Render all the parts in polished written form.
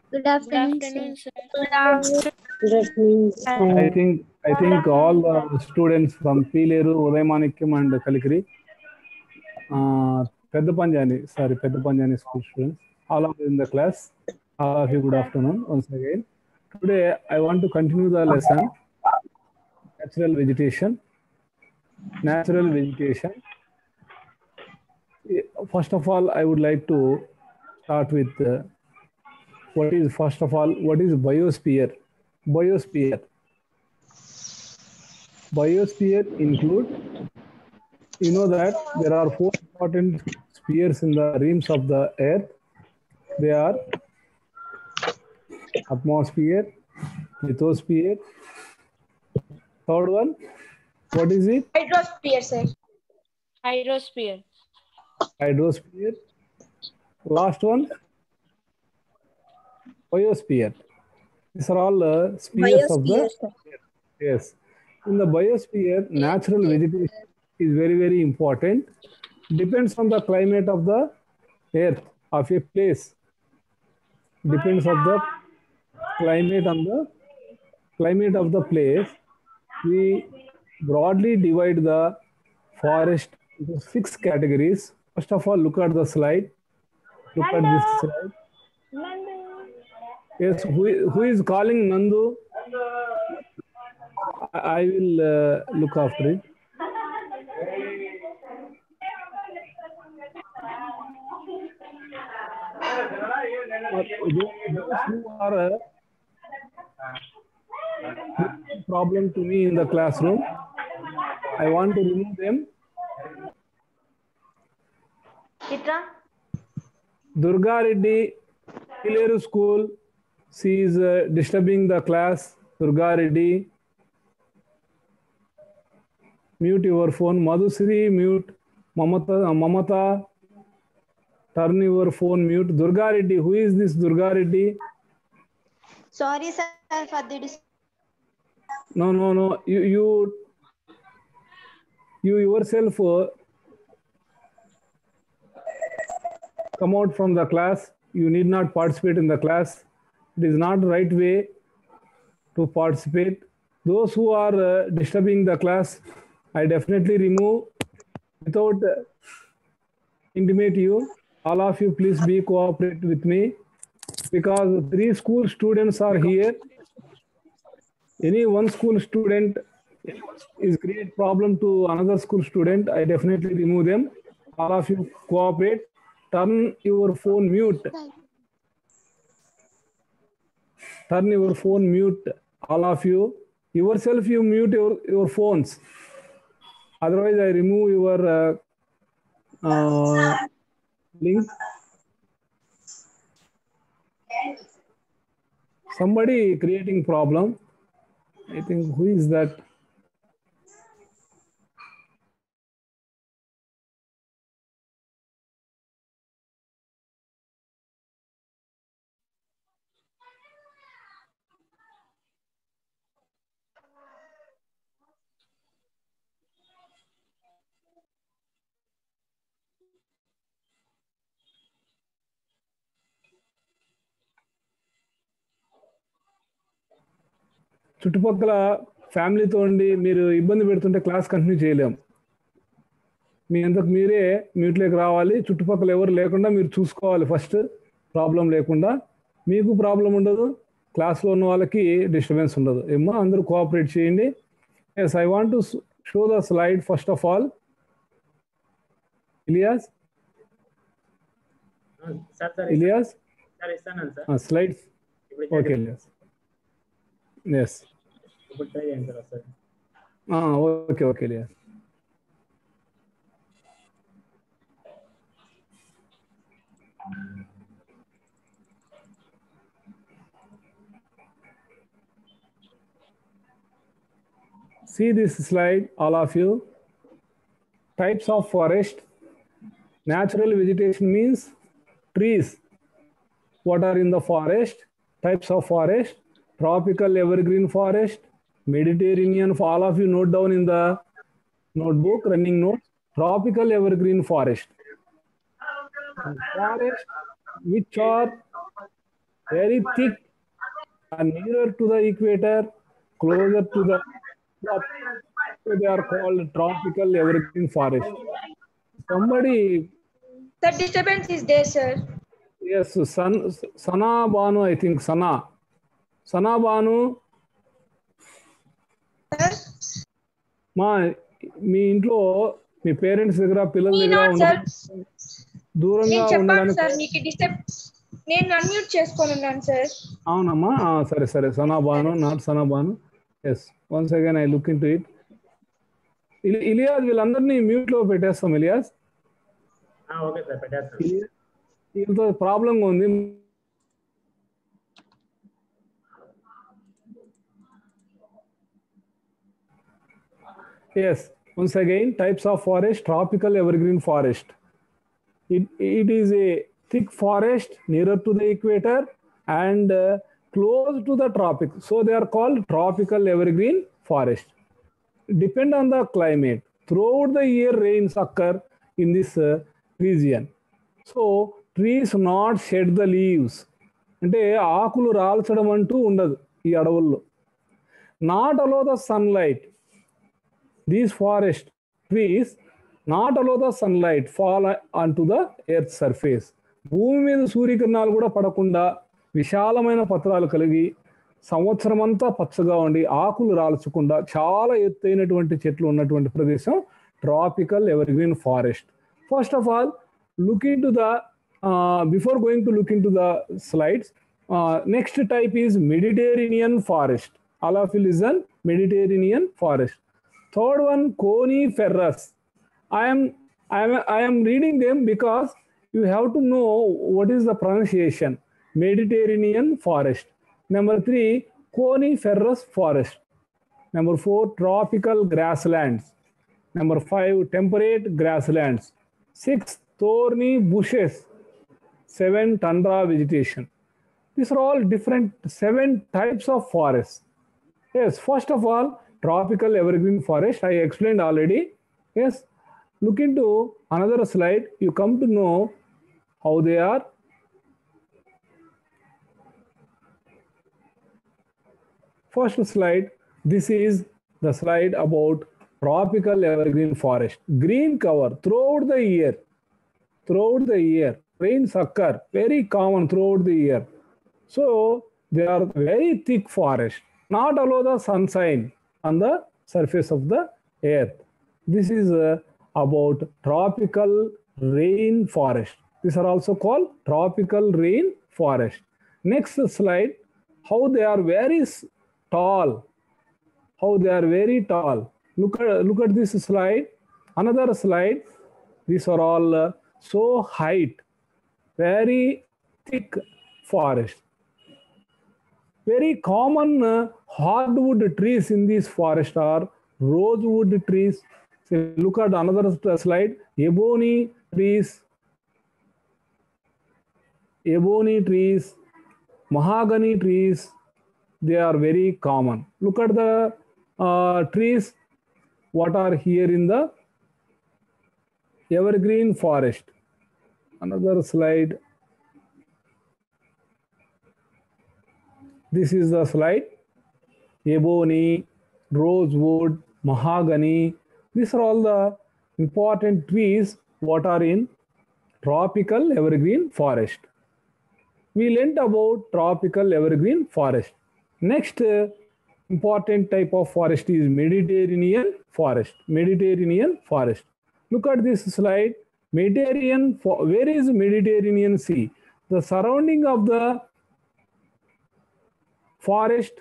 Good Good afternoon, afternoon, sir. sir. I think all the students from Pileru, Udayamanikyam and Kalikiri, Peddapanjani school students, all of you in the class, all of you good afternoon once again. Today I want to continue the lesson, natural vegetation. Natural vegetation. First of all, I would like to start with what is biosphere? Biosphere. Biosphere include, you know that there are four important spheres in the rims of the earth. They are atmosphere, lithosphere. Third one, what is it? Hydrosphere, sir. Hydrosphere. Hydrosphere. Last one, biosphere. These are all spheres of the Biosphere, sir. yes. In the biosphere, natural vegetation is very, very important. Depends on the climate of the earth, of a place. Depends on the climate of the place. We broadly divide the forest into 6 categories. First of all, look at the slide. Look at this slide. Yes, who is calling Nandu? I will look after it. Those who are a problem to me in the classroom, I want to remove them. Durga Reddy, Pileru School, she is disturbing the class. Durga Reddy, mute your phone. Madhusri, mute. Mamata, turn your phone mute. Durga Reddy, who is this Durga Reddy? Sorry, sir, for the No. You yourself come out from the class. You need not participate in the class. It is not the right way to participate. Those who are disturbing the class, I definitely remove without intimate you. All of you, please be cooperate with me because 3 school students are here. Any one school student is create problem to another school student. I definitely remove them. All of you cooperate. Turn your phone mute. Turn your phone mute. All of you. Yourself, you mute your phones. Otherwise, I remove your link. Somebody creating problem. I think who is that? చుట్టుపక్కల ఫ్యామిలీతో ఉండి మీరు ఇబ్బంది పెడుతుంటే class continue చేయలేం. మీ అంతకు మీరే మ్యూట్లోకి రావాలి. చుట్టుపక్కల ఎవరు లేకుండా మీరు చూసుకోవాలి. ఫస్ట్ ప్రాబ్లం లేకుండా మీకు ప్రాబ్లం ఉండదు, క్లాస్లో ఉన్న వాళ్ళకి డిస్టర్బెన్స్ ఉండదు. ఏమో అందరూ కోఆపరేట్ చేయండి. Yes, I want to show the slide first of all. Ilyas slides okay Ilyas. Yes okay Ilyas. See this slide, all of you. Types of forest. Natural vegetation means trees. What are in the forest? Types of forest. Tropical evergreen forest, Mediterranean. All of you note down in the notebook, running notes. Tropical evergreen forest. Forest which are very thick and nearer to the equator, closer to the top. So they are called tropical evergreen forest. Somebody, The disturbance is there, sir. yes, Sana Banu, I think Sana Banu, Sir? మా మీ ఇంట్లో మీ parents దగ్గర పిల్లల Me దగ్గర not, sir. దూరంగా నేను చెప్పాను ఉండడానికి sir మీకు డిస్టర్బ్. నేను అన్మ్యూట్ చేసుకొని ఉన్నాను సార్. అవునమ్మా సరే సరే Sana Banu not Sana Banu yes once again I look into it Ilyas వీళ్ళందరినీ మ్యూట్ లో పెట్టేస్తాం ఇలియాస్ ఓకే సార్ పెట్టేస్తాను. వీళ్ళతో ప్రాబ్లంగా ఉంది yes once again types of forest tropical evergreen forest it is a thick forest nearer to the equator and close to the tropic so they are called tropical evergreen forest depend on the climate throughout the year rains occur in this region so trees not shed the leaves అంటే ఆకులు రాల్చడం అంటూ ఉండదు ఈ అడవుల్లో not allow the sunlight these forest trees not allow the sunlight fall onto the earth's surface భూమి మీద సూర్యకిరణాలు కూడా పడకుండా విశాలమైన పత్రాలు కలిగి సంవత్సరం అంతా పచ్చగా ఉండి ఆకులు రాల్చకుండా చాలా ఎత్తైనటువంటి చెట్లు ఉన్నటువంటి ప్రదేశం tropical evergreen forest first of all look into the before going to look into the slides next type is Mediterranean forest all of you listen Mediterranean forest third one coniferous I am reading them because you have to know what is the pronunciation Mediterranean forest number 3 coniferous forest number 4 tropical grasslands number 5 temperate grasslands 6 thorny bushes 7 tundra vegetation these are all different 7 types of forests. Yes, first of all, tropical evergreen forest, I explained already. Yes, look into another slide, you come to know how they are. First slide, this is the slide about tropical evergreen forest. Green cover throughout the year. Throughout the year, rains occur, very common throughout the year. So, they are very thick forest. Not allow the sunshine on the surface of the earth. This is about tropical rain forest. These are also called tropical rain forest. Next slide, how they are very tall. How they are very tall. Look at this slide. Another slide. These are all so height. Very thick forest. Very common hardwood trees in this forest are rosewood trees. So look at another slide. Ebony trees, mahogany trees. They are very common. Look at the trees. What are here in the evergreen forest? Another slide. This is the slide. Ebony, rosewood, mahogany. These are all the important trees what are in tropical evergreen forest. We learnt about tropical evergreen forest. Next important type of forest is Mediterranean forest. Mediterranean forest. Look at this slide. Where is Mediterranean Sea? The surrounding of the forest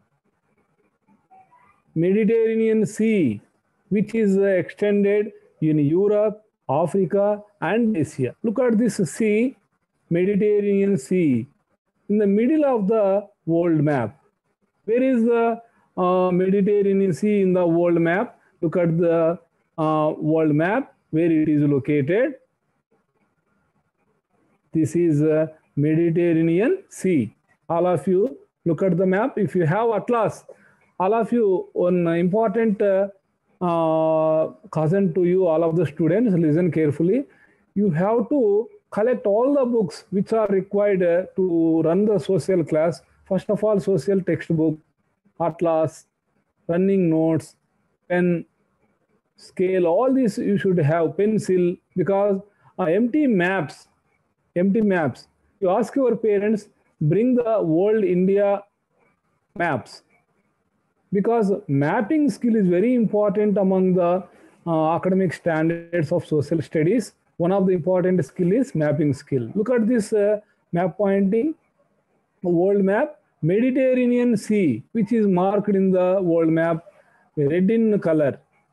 Mediterranean Sea, which is extended in Europe, Africa, and Asia. Look at this sea, Mediterranean Sea, in the middle of the world map. Where is the Mediterranean Sea in the world map? Look at the world map, where it is located. This is Mediterranean Sea. All of you look at the map. If you have atlas, all of you, one important cousin to you, all of the students, listen carefully. You have to collect all the books which are required to run the social class. First of all, social textbook, atlas, running notes, pen, scale, all these you should have, pencil, because empty maps, you ask your parents, bring the world India maps, because mapping skill is very important among the academic standards of social studies. One of the important skill is mapping skill. Look at this map pointing, world map, Mediterranean Sea, which is marked in the world map, red in color.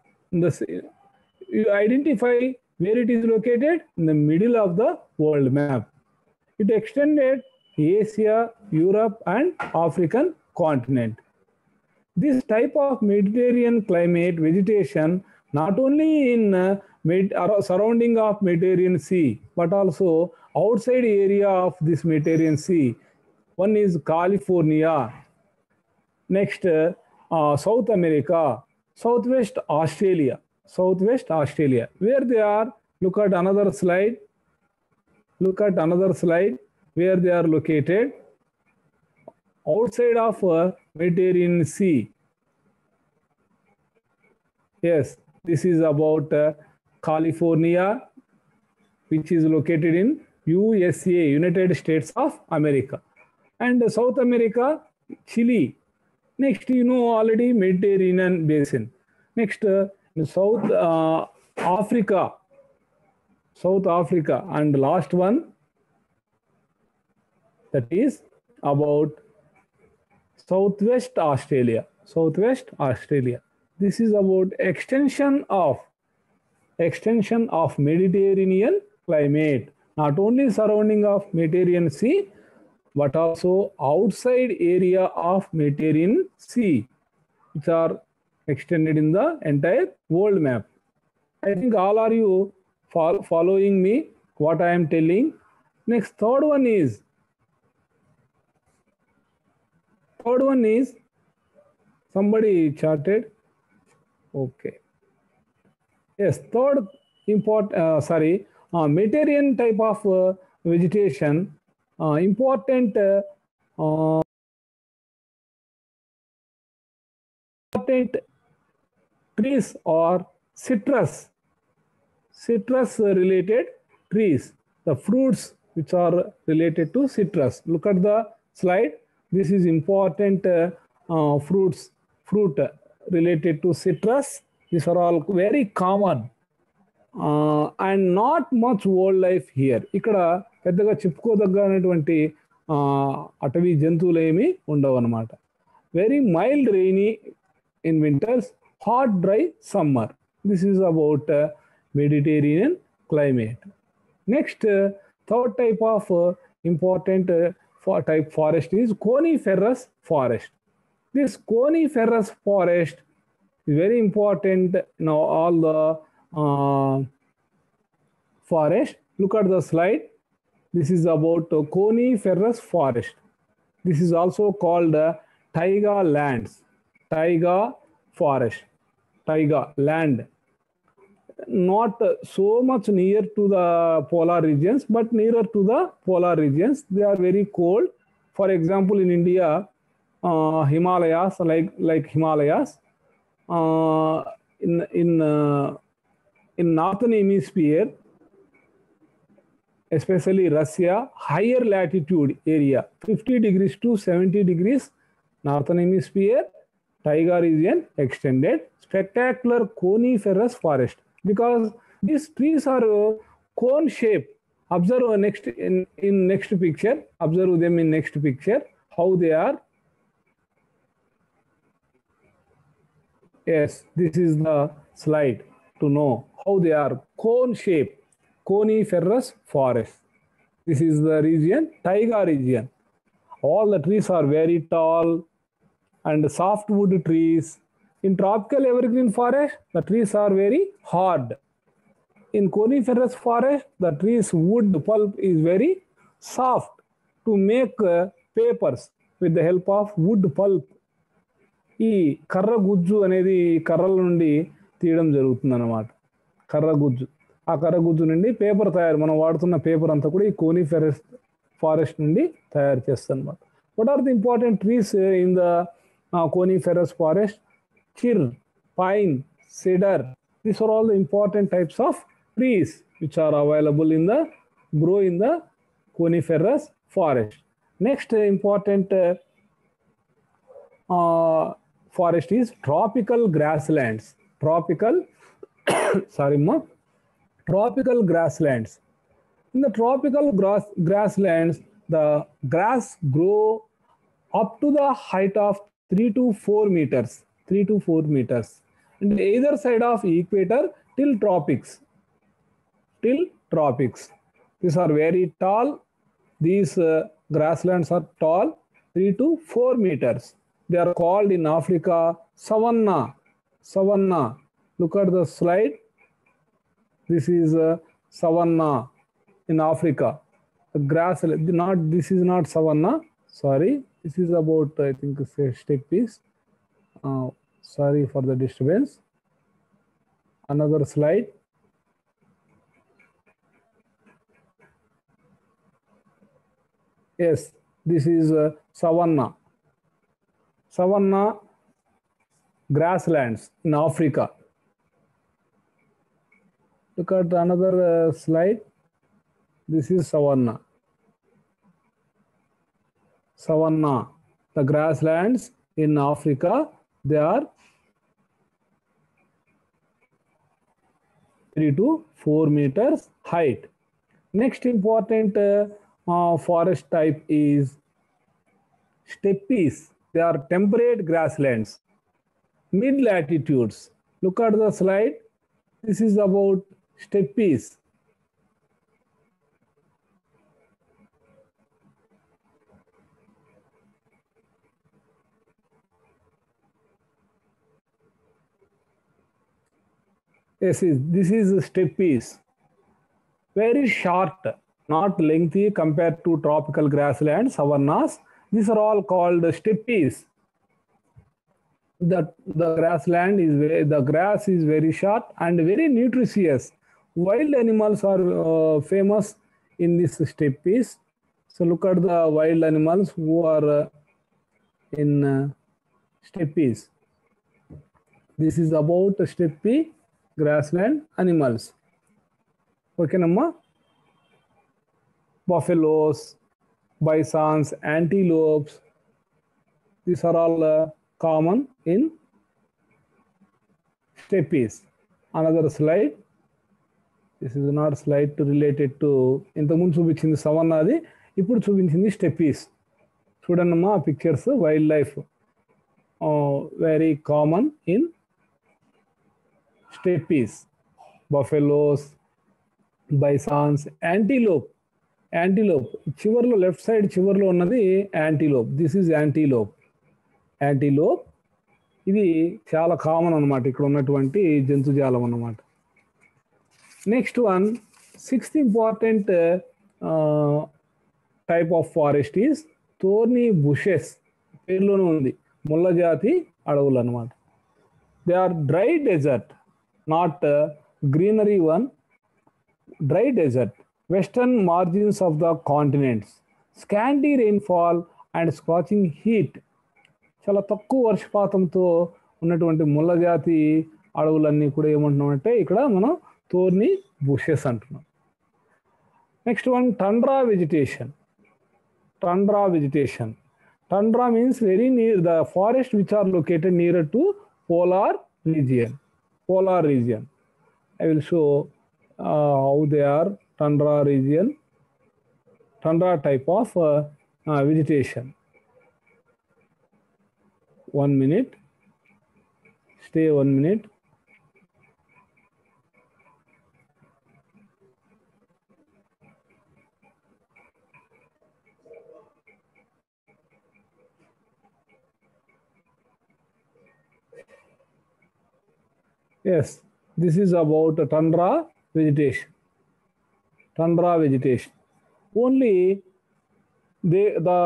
You identify where it is located in the middle of the world map. It extended Asia, Europe, and African continent. This type of Mediterranean climate vegetation not only in surrounding of Mediterranean Sea, but also outside area of this Mediterranean Sea. One is California, next South America, Southwest Australia, where they are. Look at another slide. Where they are located outside of Mediterranean Sea. Yes, this is about California, which is located in USA, United States of America. And South America, Chile. Next, you know already Mediterranean basin. Next, South Africa. And last one, that is about Southwest Australia. This is about extension of Mediterranean climate, not only surrounding of Mediterranean Sea, but also outside area of Mediterranean Sea, which are extended in the entire world map. I think all are you following me, what I am telling. Next, third one is somebody charted. Okay. Yes, third Mediterranean type of vegetation, important trees or citrus related trees, the fruits which are related to citrus. Look at the slide. This is important fruit related to citrus. These are all very common and not much wildlife here. ఇక్కడ పెద్దగా చెప్పుకోదగ్గనటువంటి అటవీ జంతువులు ఏమీ ఉండవు అన్నమాట. Very mild rainy in winters, hot dry summer. This is about Mediterranean climate. Next, third type of important type forest is coniferous forest. This coniferous forest is very important. Now all the forest. Look at the slide. This is about coniferous forest. This is also called taiga lands. Taiga forest. Taiga land. Not so much near to the polar regions, but nearer to the polar regions. They are very cold. For example, in India, Himalayas, like Himalayas, in northern hemisphere, especially Russia, higher latitude area, 50 degrees to 70 degrees, northern hemisphere, taiga region extended, spectacular coniferous forest. Because these trees are cone shape. Observe next in next picture. Observe them in next picture. How they are. Yes, this is the slide to know how they are. Cone shape, coniferous forest. This is the region, taiga region. All the trees are very tall and softwood trees. In tropical evergreen forest, the trees are very hard. In coniferous forest, the trees wood pulp is very soft to make papers with the help of wood pulp. ఈ కర్ర గుజ్జు అనేది కర్రల నుండి తీయడం జరుగుతుంది అన్నమాట. కర్ర గుజ్జు. ఆ కరగుజ్జు నుండి పేపర్ తయారు, మనం వాడుతున్న పేపర్ అంతా కూడా ఈ కోనిఫెరస్ ఫారెస్ట్ నుండి తయారు చేస్తాం అన్నమాట. What are the important trees in the coniferous forest? Chir, pine, cedar. These are all the important types of trees which are available in the grow in the coniferous forest. Next important forest is tropical grasslands. Tropical grasslands. In the tropical grasslands, the grass grow up to the height of 3 to 4 meters. 3 to 4 meters. And either side of equator till tropics. These are very tall. These grasslands are tall, 3 to 4 meters. They are called in Africa savanna. Look at the slide. This is savanna in Africa. The grassland, this is not savanna. Sorry, this is about, I think, steppes. Sorry for the disturbance. Another slide. Yes, this is savanna grasslands in Africa. Look at another slide. This is savanna, the grasslands in Africa. They are 3 to 4 meters height. Next important forest type is steppes. They are temperate grasslands, mid latitudes. Look at the slide. This is about steppes. Yes, this is steppes. Very short, not lengthy compared to tropical grasslands, savannas. These are all called steppes. The grassland is the grass is very short and very nutritious. Wild animals are famous in this steppes. So look at the wild animals who are in steppes. This is about steppe grassland animals. Okay, Namma? Buffaloes, bisons, antelopes. These are all common in steppes. Another slide. This is not a slide related to ఇంతకుముందు చూపించింది సవన్నాది, ఇప్పుడు చూపించింది steppes. చూడండమ్మా pictures. Wild life very common in steppes. Buffaloes, bisons, antelope. చివర్లో left side చివర్లో ఉన్నది antelope. This is antelope. ఇది చాలా కామన్ అన్నమాట, ఇక్కడ ఉన్నటువంటి జంతుజాలం అన్నమాట. Next one, sixth important type of forest is thorny bushes. పేర్లోనే ఉంది, ముళ్ళ జాతి అడవులు అన్నమాట. They are dry desert, not greenery one. Dry desert, western margins of the continents, scanty rainfall and scorching heat. చాలా తక్కువ వర్షపాతంతో ఉన్నటువంటి ముళ్ళ జాతి అడవులన్నీ కూడా ఏమంటున్నామంటే ఇక్కడ మనం థోర్నీ బుషెస్ అంటున్నాం. Next one, tundra vegetation. Tundra means very near the forest which are located nearer to polar region. I will show how they are. Tundra type of vegetation. 1 minute. Stay 1 minute. Yes, this is about tundra vegetation. Only the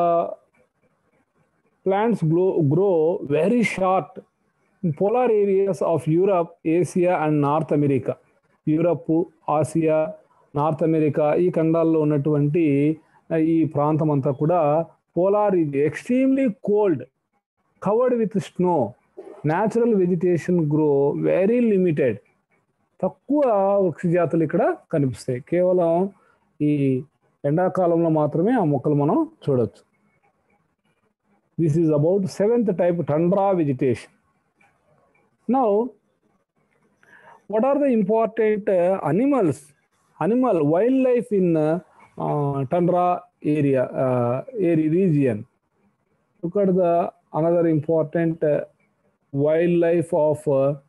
plants grow very short in polar areas of Europe, Asia and North America. Europe, Asia, North America ఈ ఖండాల్లో ఉన్నటువంటి ఈ ప్రాంతం అంతా కూడా polar extremely cold, covered with snow, natural vegetation grow very limited. తక్కువ వృక్ష జాతులు ఇక్కడ కనిపిస్తాయి. కేవలం ఈ ఎండాకాలంలో మాత్రమే ఆ మొక్కలు మనం చూడొచ్చు. This is about 7th type tundra vegetation. Now, what are the important animal wildlife in tundra area region? Look at the another important wildlife of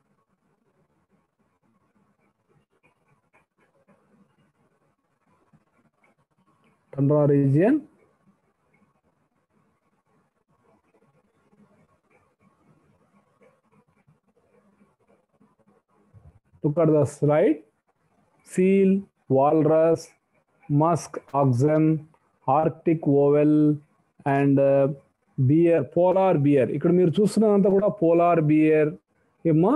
tundra region. Look at the slide. Seal, walrus, musk oxen, Arctic owl and bear, polar bear. ఇక్కడ మీరు చూస్తున్నదంతా కూడా polar beer ఏమో.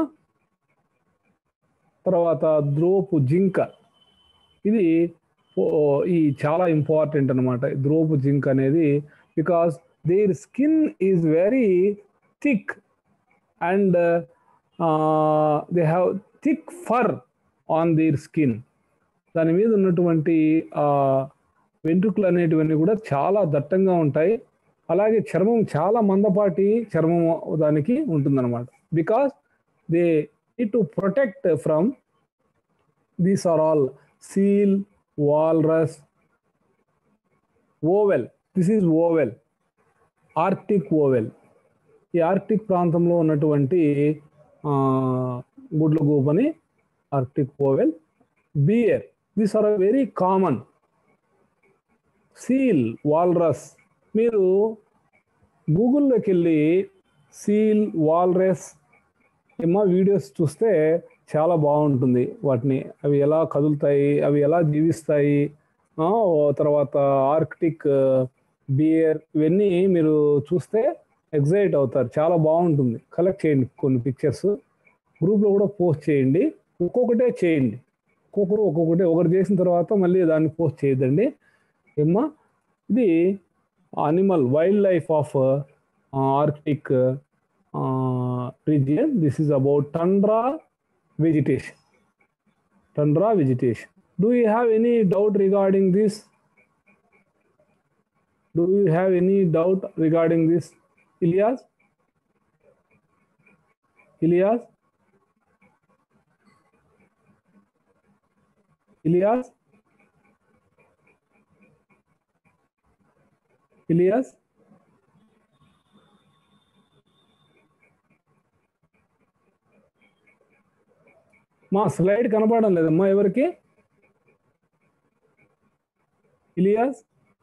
తర్వాత ద్రోపు జింక, ఇది ఈ చాలా important అనమాట. ద్రోపు జింక అనేది because their skin is very thick and they have thick fur on their skin. దాని మీద ఉన్నటువంటి వెంట్రుకలు అనేటివన్నీ కూడా చాలా దట్టంగా ఉంటాయి. అలాగే చర్మం చాలా మందపాటి చర్మం దానికి ఉంటుందన్నమాట. Because they need to protect from these are all seal, walrus, owl. This is owl, Arctic owl. ఈ ఆర్క్టిక్ ప్రాంతంలో ఉన్నటువంటి గుడ్ల గూపని Arctic owl. Bear, these are very common. Seal, walrus, మీరు గూగుల్లోకి వెళ్ళి సీల్, వాల్రస్ ఏమో వీడియోస్ చూస్తే చాలా బాగుంటుంది. వాటిని అవి ఎలా కదులుతాయి, అవి ఎలా జీవిస్తాయి, తర్వాత ఆర్క్టిక్ బియర్, ఇవన్నీ మీరు చూస్తే ఎగ్జైట్ అవుతారు. చాలా బాగుంటుంది. కలెక్ట్ చేయండి కొన్ని పిక్చర్స్, గ్రూప్లో కూడా పోస్ట్ చేయండి. ఒక్కొక్కటే చేయండి, ఒకటి చేసిన తర్వాత మళ్ళీ దాన్ని పోస్ట్ చేయదండి ఏమ్మా. ఇది animal wild life of Arctic region. This is about tundra vegetation. Tundra vegetation. Do you have any doubt regarding this? Do you have any doubt regarding this, Ilyas? Ilyas? Ilyas? Ilyas? మా slide కనపడడం లేదమ్మా ఎవరికి? Ilyas,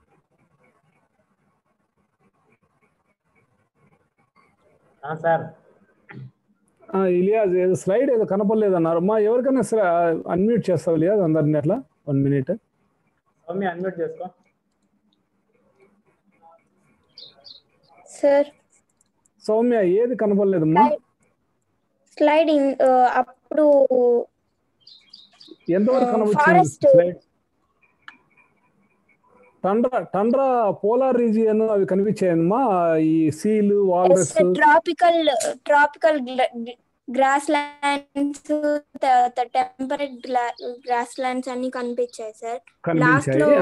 sir Ilyas slide ఏదో కనపడలేదన్నారు. అమ్మా ఎవరికైనా unmute చేస్తావు ఇలియాస్ అందరినీ అట్లా 1 minute. సౌమ్య అన్మ్యూట్ చేసుకో సార్. సౌమ్య ఏది కనపడలేదమ్మా? స్లైడింగ్ అప్పుడు ఎంతవరకు కనపడుతుంది స్లైడ్? టండ్రా పోలార్ రీజియన్ అవి కనిపించాయమ్మా. ఈ seal, walrus, tropical grasslands, temperate grasslands అన్ని కనిపించాయి సార్. లాస్ట్ లో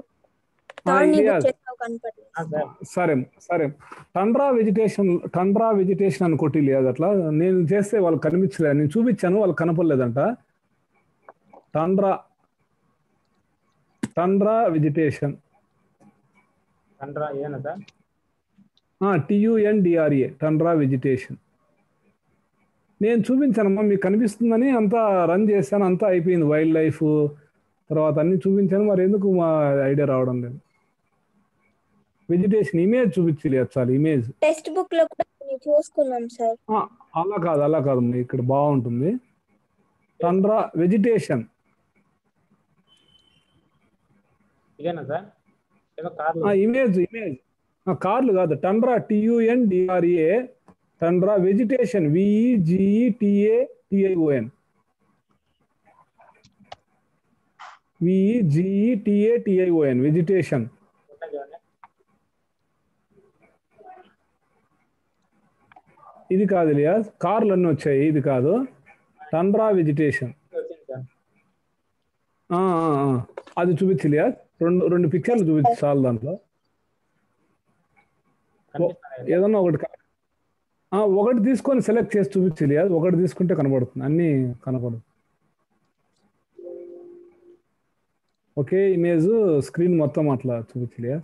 సరే సరే. టండ్రా వెజిటేషన్ అని కొట్టి లేదు అట్లా. నేను చేస్తే వాళ్ళు కనిపించలేదు, నేను చూపించాను వాళ్ళు కనపడలేదంట. Tundra vegetation, TUNDRA, tundra vegetation. నేను చూపించానమ్మా, మీకు కనిపిస్తుందని అంతా రన్ చేశాను, అంతా అయిపోయింది. వైల్డ్ లైఫ్ తర్వాత అన్ని చూపించాను, మరి ఎందుకు మా ఐడియా రావడం లేదు. వెజిటేషన్ ఇమేజ్ చూపించలేదు చాలు. ఇమేజ్ టెక్స్ట్ బుక్ లో కూడా చూసుకున్నాం సార్. అలా కాదు ఇక్కడ బాగుంటుంది. టండ్రా వెజిటేషన్ ఇమేజ్ కార్లు కాదు. Tundra TUNDRA, tundra vegetation VEGETATION. VEGETATION vegetation. ఉంటాయి చూడండి. ఇది కాదు ఇలియాస్, కార్లు అన్నీ వచ్చాయి, ఇది కాదు. టండ్రా వెజిటేషన్ వచ్చింది సార్. అది చూపించి ఇలియాస్. రెండు పిక్చర్లు చూపించి చాలు దాంట్లో. కనిపిస్తున్నాయి. ఏదన్నా ఒకటి తీసుకొని సెలెక్ట్ చేసి చూపించి ఇలియాస్. ఒకటి తీసుకుంటే కనబడుతుంది, అన్నీ కనపడదు. ఒకే ఇమేజ్ స్క్రీన్ మొత్తం అట్లా చూపించి ఇలియాస్.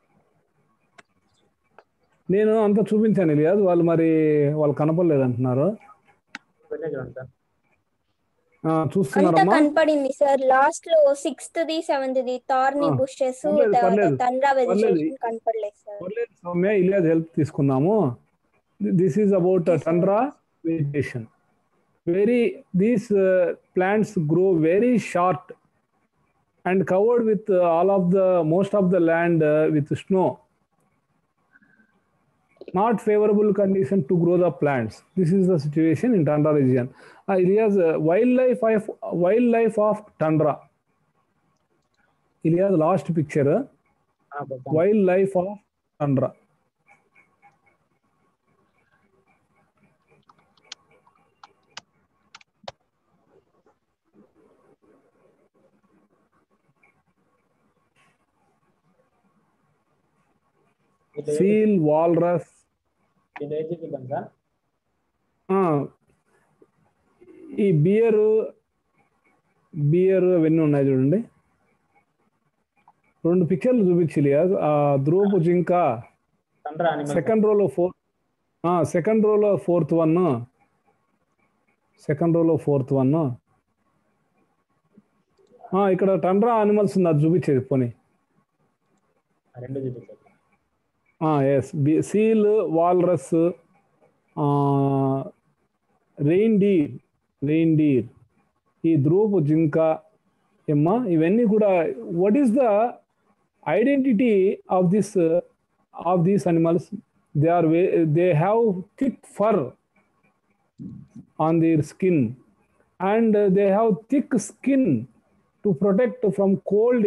నేను అంతా చూపించాను ఇలియాస్, వాళ్ళు కనపడలేదు అంటున్నారు. వెళ్ళే చూడండి సార్. అంతా చూస్తున్నారమ్మా? కనపడింది సార్. లాస్ట్ లో 6th the 7th the thorny bushes పర్లేదు. తండ్రా వెజిటేషన్ కనపడలేదు సార్. సౌమ్య, ఇలియాస్ హెల్ప్ తీసుకుందాము. This is about tundra vegetation. These plants grow very short and covered with most of the land with snow. Not favorable condition to grow the plants. This is the situation in tundra region. Ilyas, wildlife of tundra. Ilyas, last picture. Wildlife of tundra. Seal, walrus. ఇది ఏది చూద్దాం sir. ఈ beer అవన్నీ ఉన్నాయి చూడండి. 2 పిక్చర్లు చూపించి ఇలియాస్. ధ్రువపు జింక టండ్రా అనిమల్. సెకండ్ రోలో ఫోర్త్ వన్. ఇక్కడ టండ్రా అనిమల్స్ ఉంది, అది చూపించేది పోనీ. రెండు చూపించారు. ఎస్, సీల్, వాల్రస్, రెయిన్డీర్, ఈ ధ్రువపు జింక ఏమ్మా, ఇవన్నీ కూడా what is the identity of these animals? They have thick fur on their skin and they have thick skin to protect from cold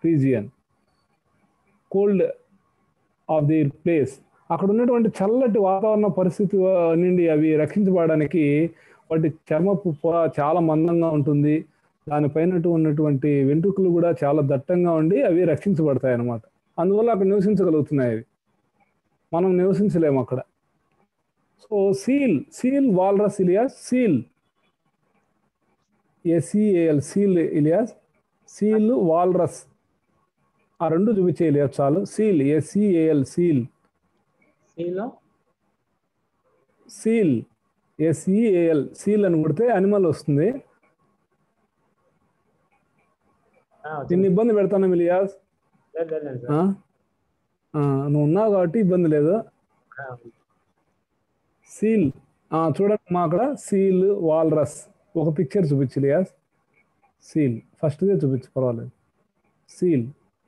of their place. అక్కడ ఉన్నటువంటి చల్లటి వాతావరణ పరిస్థితి నుండి అవి రక్షించబడడానికి వాటి చర్మపు పొర చాలా మందంగా ఉంటుంది. దానిపైన ఉన్నటువంటి వెంట్రుకలు కూడా చాలా దట్టంగా ఉండి అవి రక్షించబడతాయి అన్నమాట. అందువల్ల అక్కడ నివసించగలుగుతున్నాయి అవి. మనం నివసించలేము అక్కడ. So seal, walrus Ilyas, seal, SEAL, seal Ilyas, seal, walrus, ఆ రెండు చూపించే ఇలియాస్ చాలు. Seal, SEAL, seal, SEAL, seal అని కొడితే అనిమల్ వస్తుంది. నిన్ను ఇబ్బంది పెడతాను ఇలియాస్. నువ్వు ఉన్నావు కాబట్టి ఇబ్బంది లేదు. సీల్ చూడండి మా అక్కడ సీల్, వాల్రస్ ఒక పిక్చర్ చూపించు ఇలియాస్. సీల్ ఫస్ట్దే చూపించు, పర్వాలేదు. సీల్,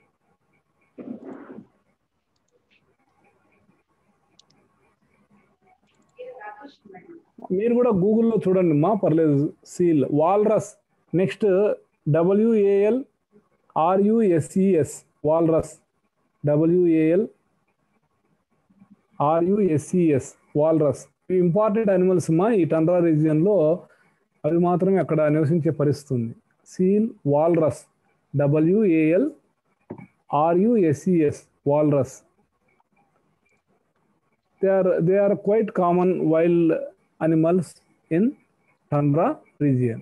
మీరు కూడా గూగుల్లో చూడండి మా, పర్లేదు. Seal, walrus, next WALRUSES, walrus, WALRUSES, walrus. ఇవి ఇంపార్టెంట్ అనిమల్స్ మా ఈ టండ్రా రీజియన్లో. అవి మాత్రమే అక్కడ నివసించే పరిస్థితి. Seal, walrus, WALRUSES, walrus. They are quite common wild animals in tundra region.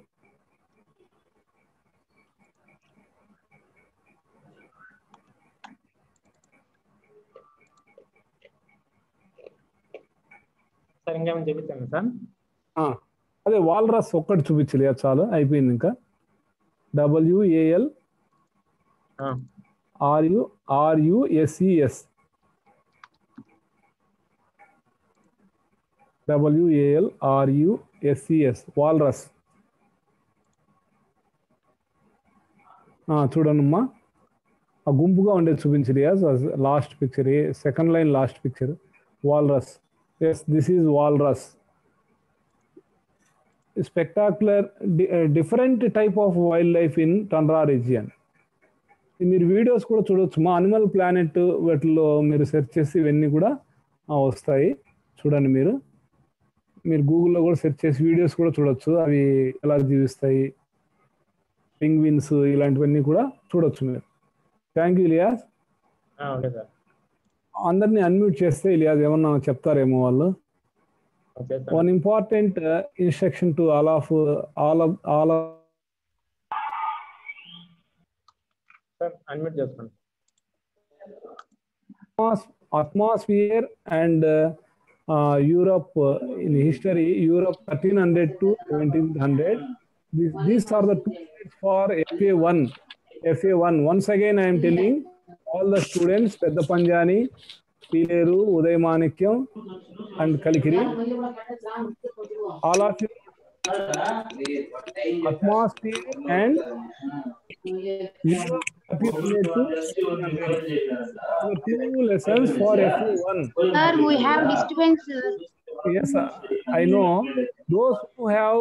Sir ఇంకేమైనా చూపించాను సార్. అదే వాల్రస్ ఒక్కటి చూపించలే, చాలు, అయిపోయింది. ఇంకా WALRUSES, WALRUSES, వాల్రస్. చూడండిమ్మా, ఆ గుంపుగా ఉండేది చూపించలే. Last picture, second line last picture, walrus. Yes, this is walrus. Spectacular, different type of wildlife in tundra region. మీరు వీడియోస్ కూడా చూడొచ్చు. మా అనిమల్ ప్లానెట్ వాటిలో మీరు సెర్చ్ చేసి ఇవన్నీ కూడా వస్తాయి. చూడండి మీరు గూగుల్లో కూడా సెర్చ్ చేసి వీడియోస్ కూడా చూడొచ్చు. అవి ఎలా జీవిస్తాయి, పెంగ్విన్స్ ఇలాంటివన్నీ కూడా చూడొచ్చు మీరు. Thank you Ilyas. Okay sir. అందరినీ అన్మ్యూట్ చేస్తే ఇలియాస్ ఏమన్నా చెప్తారేమో వాళ్ళు. One important instruction to all of sir unmute చేసుకోండి. Atmosphere and Europe in history, Europe 1300 to 1700. These are the 2 dates for FA1. FA1. Once again, I am telling all the students, Pedda Panjani, Pileru, Udayamanikyam, and Kalikiri. All of you, atmosphere and Europe 1300 to 1700. 2 lessons for FA1. Sir, we have disturbance. Yes, I know. Those who have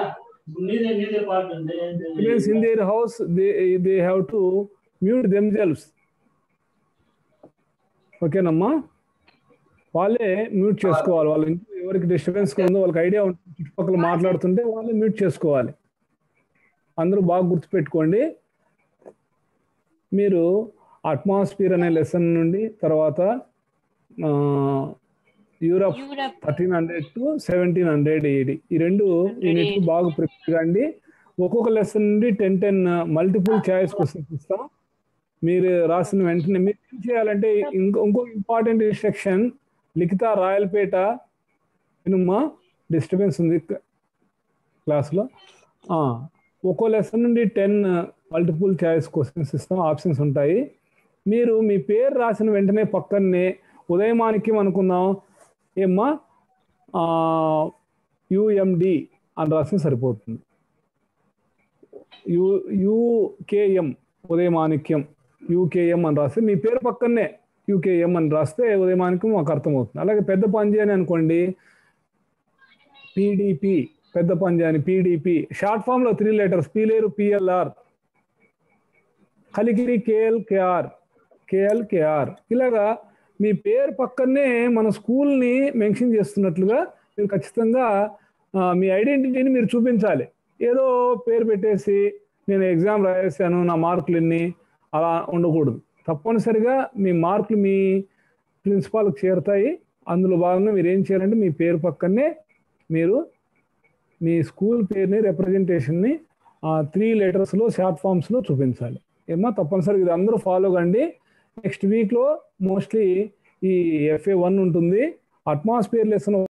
students in their house, they have to mute themselves. Okay, Namma? వాళ్ళే mute చేసుకోవాలి. వాళ్ళు ఎవరికి disturbance ఉందో వాళ్ళకి idea ఉంటుంది, చుట్టుపక్కల మాట్లాడుతుంటే వాళ్ళే మ్యూట్ చేసుకోవాలి. అందరూ బాగా గుర్తుపెట్టుకోండి. మీరు అట్మాస్ఫియర్ అనే లెసన్ నుండి తర్వాత యూరప్ 1300 to 1700 AD ఈ 2 యూనిట్లు బాగా ప్రిపేర్ కండి. ఒక్కొక్క లెసన్ నుండి 10 మల్టిపుల్ చాయిస్ క్వశ్చన్స్ ఇస్తాం. మీరు రాసిన వెంటనే మీరు ఏం చేయాలంటే ఇంకో ఇంపార్టెంట్ ఇన్స్ట్రక్షన్, లిఖిత రాయలపేట వినుమ్మా, డిస్టర్బెన్స్ ఉంది క్లాస్లో. ఒక్కో లెసన్ నుండి 10 మల్టిపుల్ చాయిస్ క్వశ్చన్స్ ఇస్తాం, ఆప్షన్స్ ఉంటాయి. మీరు మీ పేరు రాసిన వెంటనే పక్కనే ఉదయమానిక్యం అనుకుందాం, ఏమ్మా UMD అని రాసిన సరిపోతుంది. UKM ఉదయమానిక్యం UKM అని రాస్తే మీ పేరు పక్కనే UKM అని రాస్తే ఉదయమానిక్యం మాకు అర్థమవుతుంది. అలాగే పెద్ద పంజాని అనుకోండి, PDP, పెద్ద పంజాని PDP, షార్ట్ ఫామ్ లో 3 letters, Pileru PLR, Kaligiri KLKR. ఇలాగా మీ పేరు పక్కనే మన స్కూల్ని మెన్షన్ చేస్తున్నట్లుగా మీరు ఖచ్చితంగా మీ ఐడెంటిటీని మీరు చూపించాలి. ఏదో పేరు పెట్టేసి నేను ఎగ్జామ్ రాసేసాను నా మార్కులు ఎన్ని అలా ఉండకూడదు. తప్పనిసరిగా మీ మార్కులు మీ ప్రిన్సిపాల్కి చేరుతాయి. అందులో భాగంగా మీరు ఏం చేయాలంటే మీ పేరు పక్కనే మీరు మీ స్కూల్ పేరుని రిప్రజెంటేషన్ని 3 letters షార్ట్ ఫామ్స్లో చూపించాలి. ఏమో తప్పనిసరిగా ఇది అందరూ ఫాలో కండి. నెక్స్ట్ వీక్లో మోస్ట్లీ ఈ FA1 ఉంటుంది. Atmosphere lesson